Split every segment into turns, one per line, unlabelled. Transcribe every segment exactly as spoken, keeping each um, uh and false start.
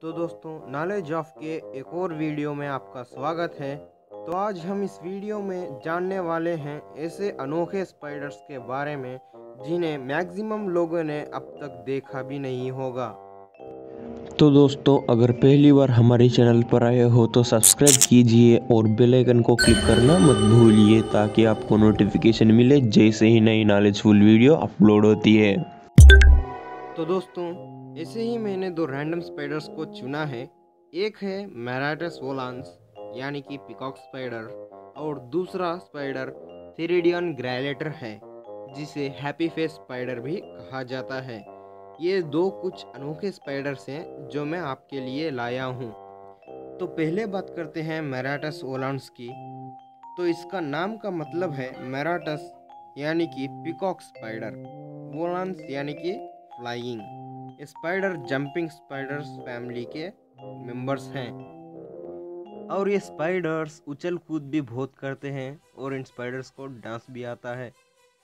तो दोस्तों, knowledge of के एक और वीडियो में आपका स्वागत है। तो आज हम इस वीडियो में जानने वाले हैं ऐसे अनोखे स्पाइडर्स के बारे में जिन्हें मैक्सिमम लोगों ने अब तक देखा भी नहीं होगा।
तो दोस्तों, अगर पहली बार हमारे चैनल पर आए हो तो सब्सक्राइब कीजिए और बेल आइकन को क्लिक करना मत भूलिए ताकि आपको नोटिफिकेशन मिले जैसे ही नई नॉलेजफुल वीडियो अपलोड होती है।
तो दोस्तों, ऐसे ही मैंने दो रैंडम स्पाइडर्स को चुना है। एक है मैराटस वोलांस यानी कि पिकॉक स्पाइडर और दूसरा स्पाइडर थेरिडियन ग्रैलेटर है जिसे हैप्पी फेस स्पाइडर भी कहा जाता है। ये दो कुछ अनोखे स्पाइडर्स हैं जो मैं आपके लिए लाया हूँ। तो पहले बात करते हैं मैराटस वोलांस की। तो इसका नाम का मतलब है मैराटस यानी कि पिकॉक स्पाइडर, वोलांस यानी कि flying. Spider jumping spiders family के मेंबर्स हैं और ये स्पाइडर्स उछल कूद भी बहुत करते हैं और इन स्पाइडर्स को डांस भी आता है।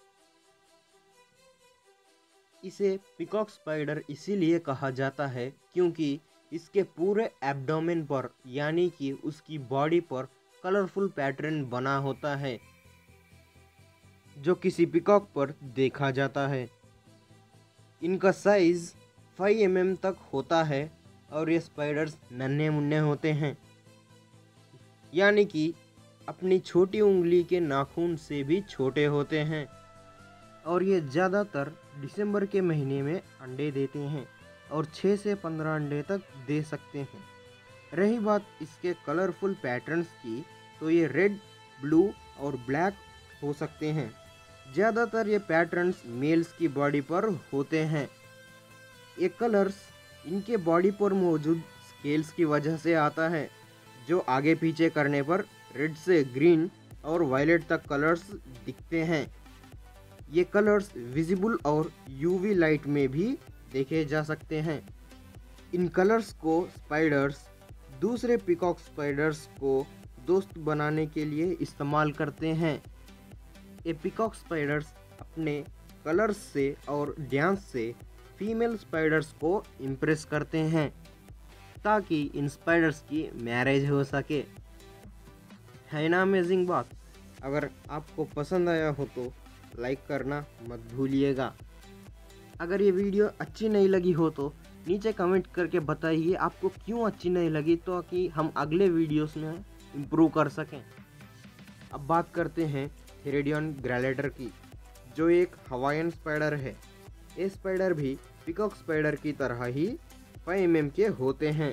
इसे पिकॉक स्पाइडर इसीलिए कहा जाता है क्योंकि इसके पूरे एब्डोमेन पर यानी कि उसकी बॉडी पर कलरफुल पैटर्न बना होता है जो किसी पिकॉक पर देखा जाता है। इनका साइज फाइव एम एम तक होता है और ये स्पाइडर्स नन्हे मुन्ने होते हैं यानी कि अपनी छोटी उंगली के नाखून से भी छोटे होते हैं और ये ज़्यादातर दिसंबर के महीने में अंडे देते हैं और छः से पंद्रह अंडे तक दे सकते हैं। रही बात इसके कलरफुल पैटर्न्स की, तो ये रेड, ब्लू और ब्लैक हो सकते हैं। ज़्यादातर ये पैटर्न्स मेल्स की बॉडी पर होते हैं। ये कलर्स इनके बॉडी पर मौजूद स्केल्स की वजह से आता है जो आगे पीछे करने पर रेड से ग्रीन और वायलेट तक कलर्स दिखते हैं। ये कलर्स विजिबल और यूवी लाइट में भी देखे जा सकते हैं। इन कलर्स को स्पाइडर्स दूसरे पिकॉक स्पाइडर्स को दोस्त बनाने के लिए इस्तेमाल करते हैं। ये पिकॉक स्पाइडर्स अपने कलर्स से और डांस से फीमेल स्पाइडर्स को इम्प्रेस करते हैं ताकि इन स्पाइडर्स की मैरिज हो सके। है ना अमेजिंग बात। अगर आपको पसंद आया हो तो लाइक करना मत भूलिएगा। अगर ये वीडियो अच्छी नहीं लगी हो तो नीचे कमेंट करके बताइए आपको क्यों अच्छी नहीं लगी, तो कि हम अगले वीडियोस में इम्प्रूव कर सकें। अब बात करते हैं थेरिडियन ग्रैलेटर की, जो एक हवाईयन स्पाइडर है। ये स्पाइडर भी पिकॉक स्पाइडर की तरह ही फाइव एम एम के होते हैं।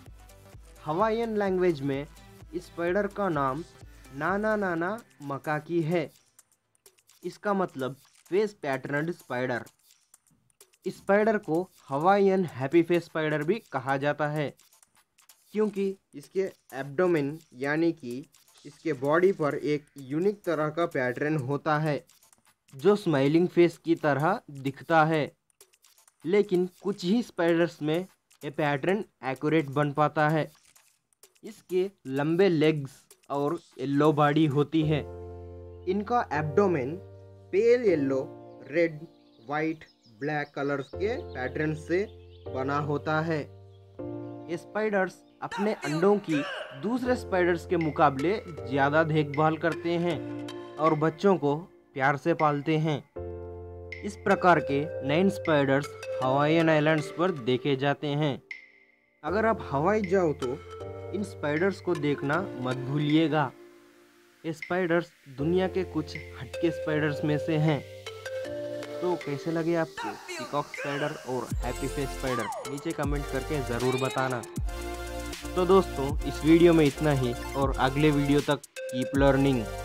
हवाईयन लैंग्वेज में इस स्पाइडर का नाम नाना नाना मकाकी है। इसका मतलब फेस पैटर्नड स्पाइडर। इस स्पाइडर को हवाईयन हैप्पी फेस स्पाइडर भी कहा जाता है क्योंकि इसके एब्डोमेन यानी कि इसके बॉडी पर एक यूनिक तरह का पैटर्न होता है जो स्माइलिंग फेस की तरह दिखता है। लेकिन कुछ ही स्पाइडर्स में ये पैटर्न एक्यूरेट बन पाता है। इसके लंबे लेग्स और येलो बॉडी होती है। इनका abdomen pale yellow, red, white, black colours के पैटर्न से बना होता है। ये स्पाइडर्स अपने अंडों की दूसरे स्पाइडर्स के मुकाबले ज़्यादा देखभाल करते हैं और बच्चों को प्यार से पालते हैं। इस प्रकार के नाइन स्पाइडर्स हवाईयन आइलैंड्स पर देखे जाते हैं। अगर आप हवाई जाओ तो इन स्पाइडर्स को देखना मत भूलिएगा। ये स्पाइडर्स दुनिया के कुछ हटके स्पाइडर्स में से हैं। तो कैसे लगे आपको पिकॉक स्पाइडर और हैप्पी फेस स्पाइडर, नीचे कमेंट करके ज़रूर बताना। तो दोस्तों, इस वीडियो में इतना ही और अगले वीडियो तक कीप लर्निंग।